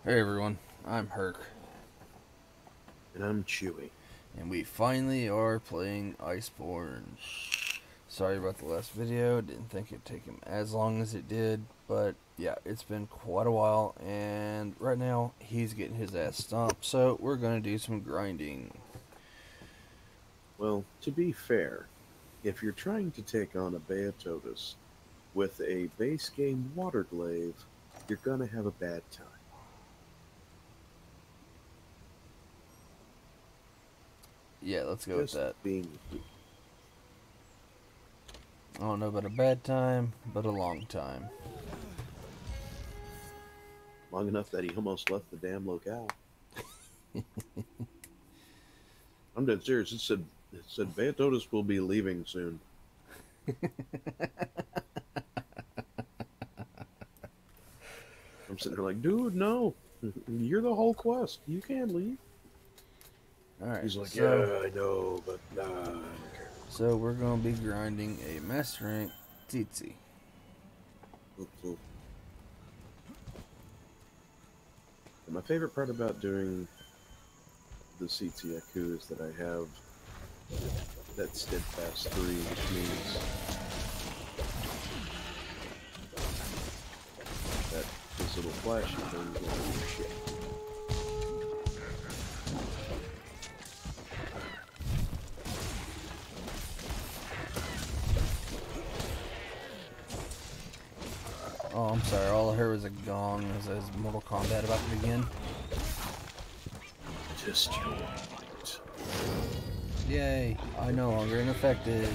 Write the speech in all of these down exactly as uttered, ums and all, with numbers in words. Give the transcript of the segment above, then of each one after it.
Hey everyone, I'm Hurk, And I'm Chewie. and we finally are playing Iceborne. Sorry about the last video, didn't think it'd take him as long as it did, but yeah, it's been quite a while, and right now he's getting his ass stomped, so we're gonna do some grinding. Well, to be fair, if you're trying to take on a Beatotus with a base game water glaive, you're gonna have a bad time. Yeah, let's go with Just that. being I don't know about a bad time, but a long time. long enough that he almost left the damn locale. I'm dead serious. It said it said Beatotus will be leaving soon. I'm sitting there like, dude, no. You're the whole quest. You can't leave. Alright, He's like, so, yeah, I know, but nah, I don't care. so we're gonna be grinding a master rank Tsitsi. Oop, oop. And my favorite part about doing the C T Yaku is that I have that steadfast three, which means that this little flashy thing is going to do shit. Oh, I'm sorry, all I heard was a gong as as Mortal Kombat about to begin. Just you wait. Yay, I no longer infected.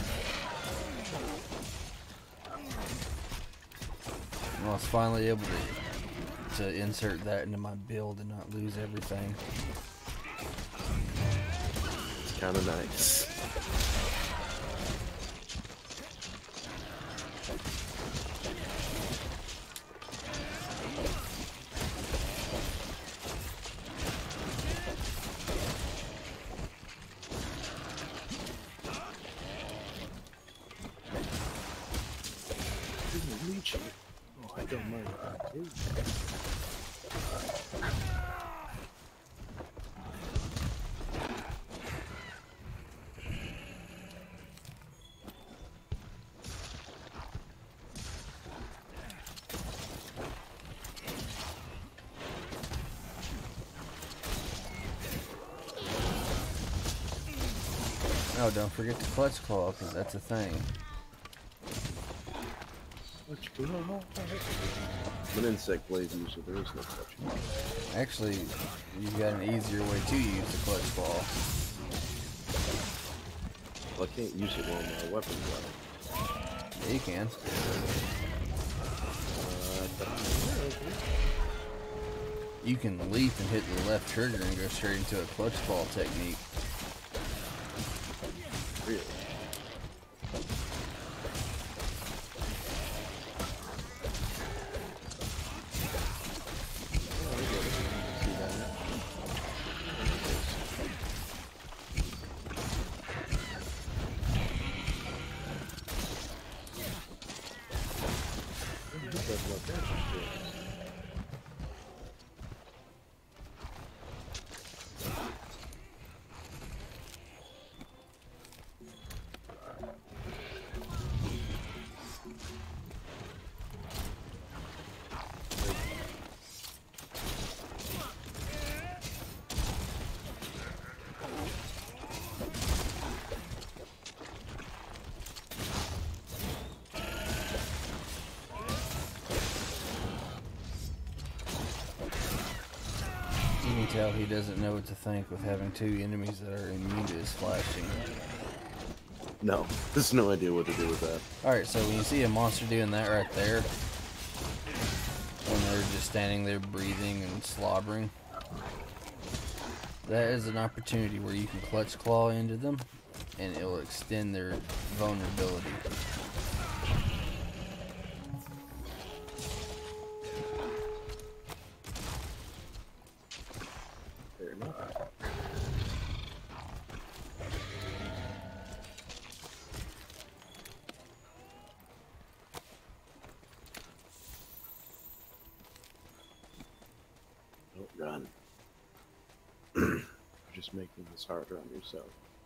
I was finally able to, to insert that into my build and not lose everything. It's kind of nice. Leechy. Oh, I don't mind that too. Oh, don't forget to clutch claw, because that's a thing. I'm an insect blade user, there is no such. Actually, you've got an easier way to use the clutch claw. Well, I can't use it while my weapon's out. Yeah, you can. Uh, You can leap and hit the left trigger and go straight into a clutch claw technique. really? You can tell he doesn't know what to think with having two enemies that are immune to his flashing. No, there's no idea what to do with that. Alright, so when you see a monster doing that right there, when they're just standing there breathing and slobbering, that is an opportunity where you can clutch claw into them and it will extend their vulnerability. Fair enough. Don't run. You're just making this harder on yourself.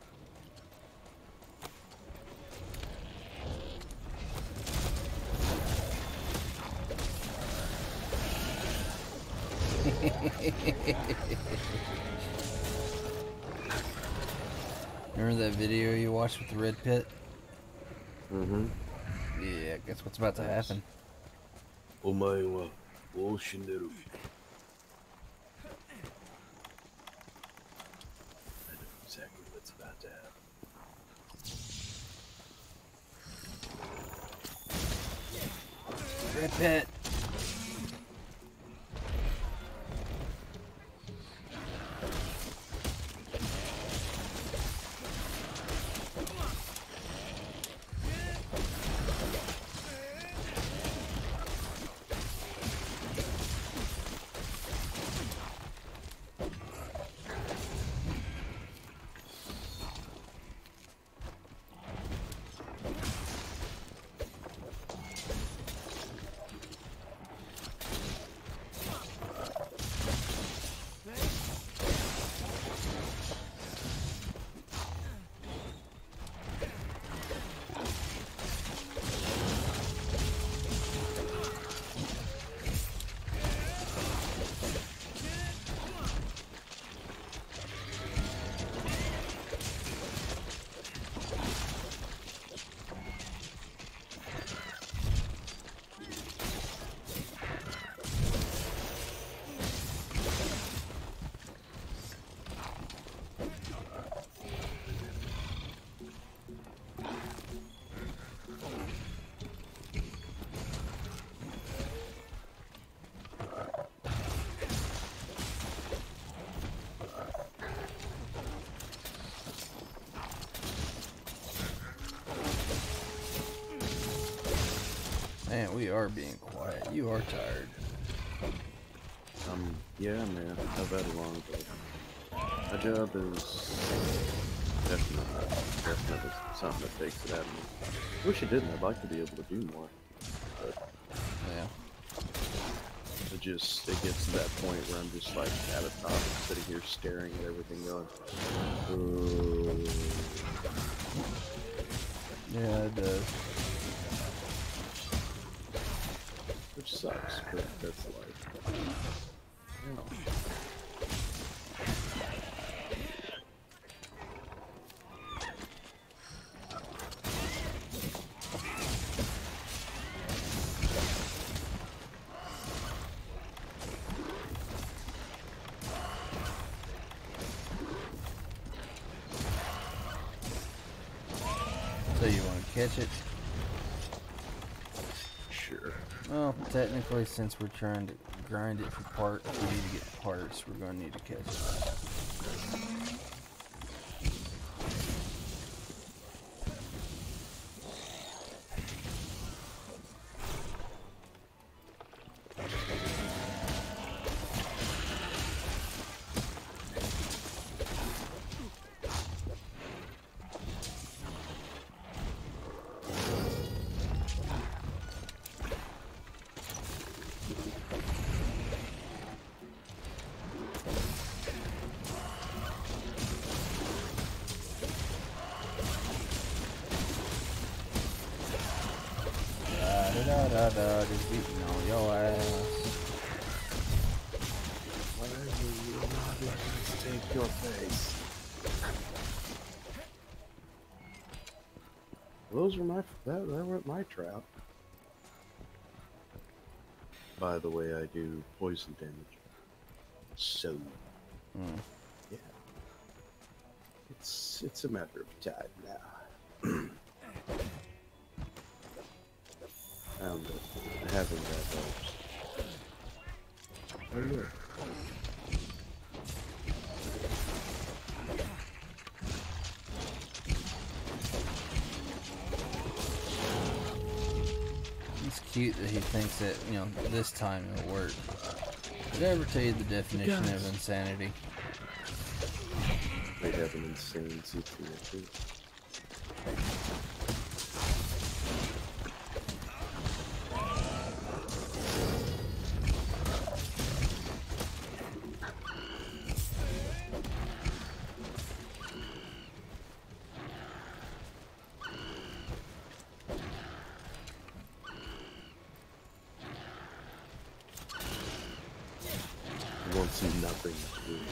Remember that video you watched with the red pit? Mm-hmm. Yeah, guess what's about to happen. Omae wa wo shinderu. I know exactly what's about to happen. Red pit. Man, we are being quiet. You are tired. Um, yeah, man. I've had a long day. My job is definitely, definitely something that takes it out of me. Wish it didn't. I'd like to be able to do more. But Yeah. it just, it gets to that point where I'm just like catatonic, sitting here staring at everything going, ooh. Yeah, it does. Which sucks, but that's life. Yeah. So you want to catch it? Sure. Well, technically, since we're trying to grind it for parts, we need to get parts. We're going to need to catch it. Da da da, just beating on your ass. Whatever you want, let's take your face. Those were my, that, that were my trout. By the way, I do poison damage. So, Hmm. yeah. It's, it's a matter of time now. And uh, having that helps. Oh, look. It's cute that he thinks that, you know, this time it'll work. Did I ever tell you the definition of insanity? They have an insane C P U too. He wants nothing to do.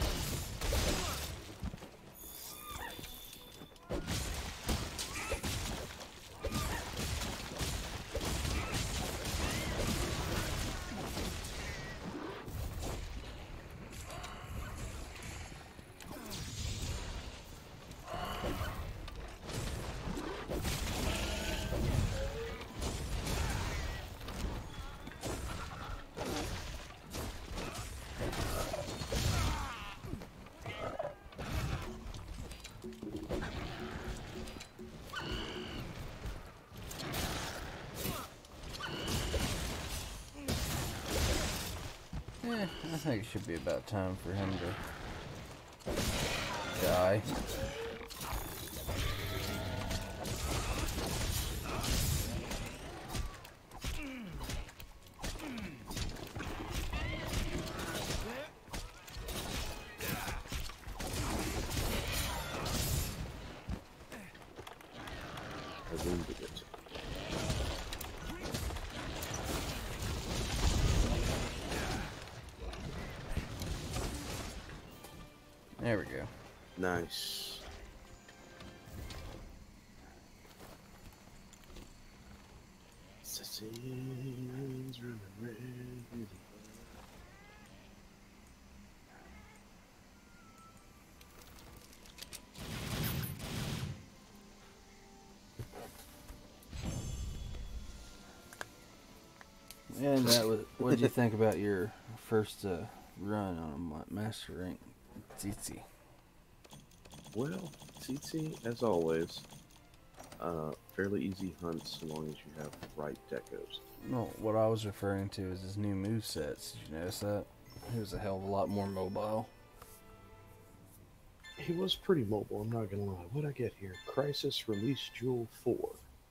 Eh, I think it should be about time for him to die. I wounded it. There we go. Nice. Assassins running around. And that was, what did you think about your first uh, run on a ma- master rank Tsitsi? Well, Tsitsi, as always, uh, fairly easy hunt so long as you have the right decos. No, what I was referring to is his new movesets. Did you notice that? He was a hell of a lot more mobile. He was pretty mobile, I'm not gonna lie. What'd I get here? Crisis Release Jewel four.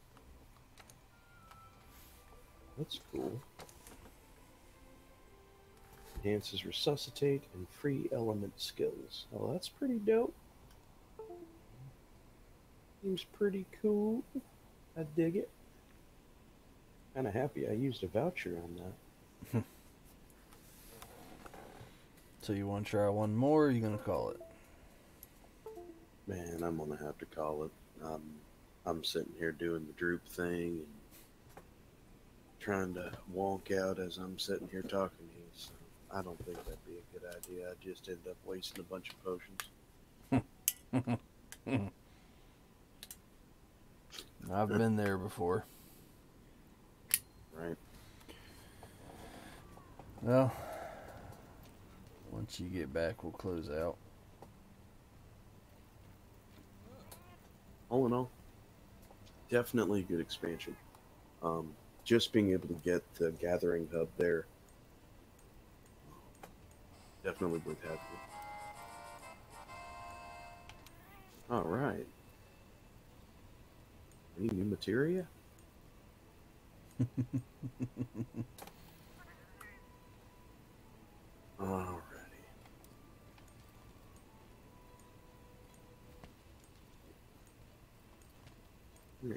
That's cool. Enhances Resuscitate and Free Element skills. Oh, that's pretty dope. Seems pretty cool. I dig it. Kinda happy I used a voucher on that. So you want to try one more, or are you going to call it? Man, I'm gonna have to call it. Um, I'm sitting here doing the droop thing and trying to wonk out as I'm sitting here talking to you, so I don't think that'd be a good idea. I just end up wasting a bunch of potions. I've been there before. Right. Well, once you get back, we'll close out. All in all, definitely a good expansion. Um, just being able to get the gathering hub there, definitely worth having it. All right. Any new materia? Alrighty. Great.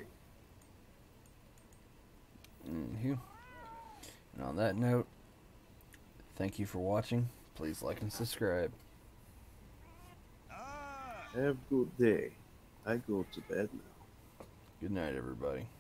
Anywho. And on that note, thank you for watching. Please like and subscribe. Have a good day. I go to bed now. Good night, everybody.